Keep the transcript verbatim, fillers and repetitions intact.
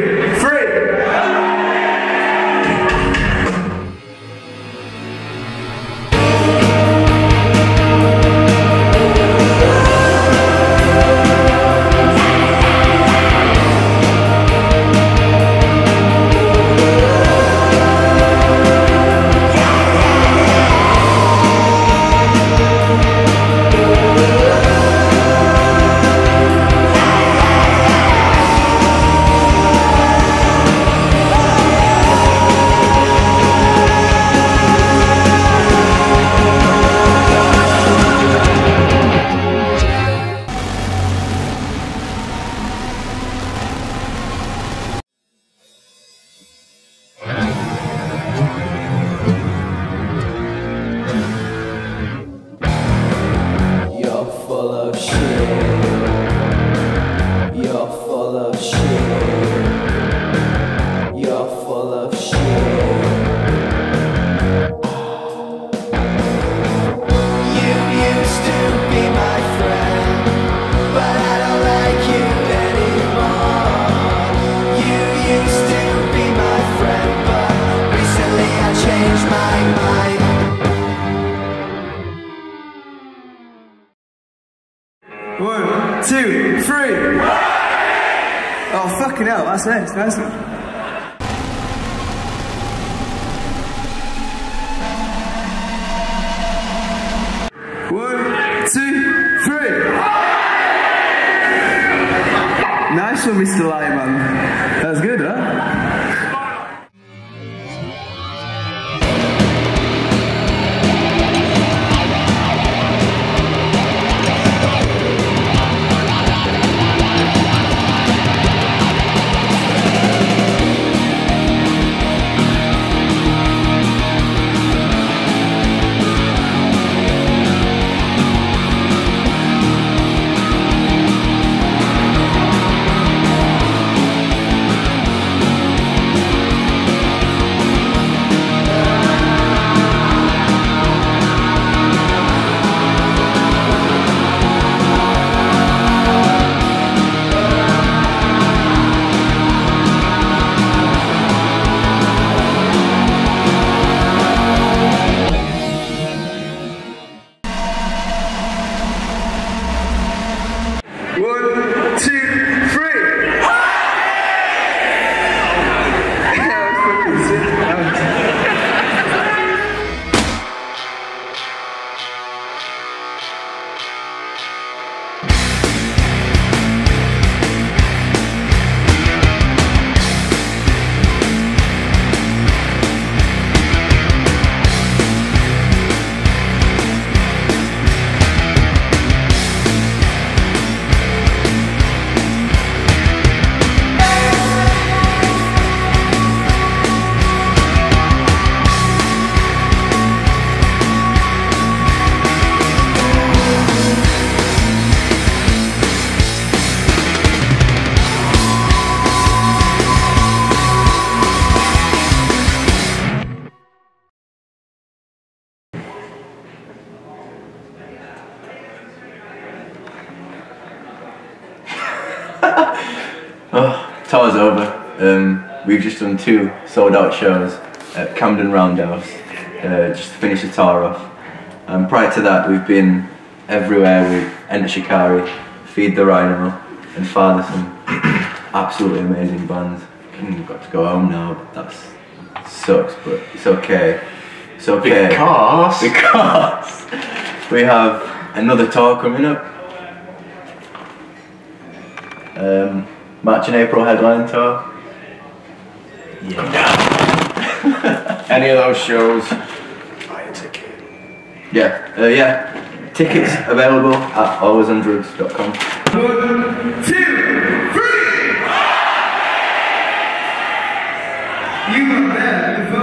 two, three. One, two, three! Oh, fucking hell, that's it, that's it. One, two, three! Nice one, Mister Lyman. That was good, huh? One, two, three! That was fucking sick. That was... Oh, tour's over. Um, we've just done two sold out shows at Camden Roundhouse, uh, just to finish the tour off. Um, prior to that, we've been everywhere with Enter Shikari, Feed the Rhino, and Fatherson. Absolutely amazing bands. We've got to go home now, but that sucks, but it's okay. It's okay. Because? Because we have another tour coming up. Um, March and April headline tour. Yeah. Any of those shows, buy a ticket. Yeah, uh, yeah. Tickets available at always on drugs dot com. One, two, three! You are there.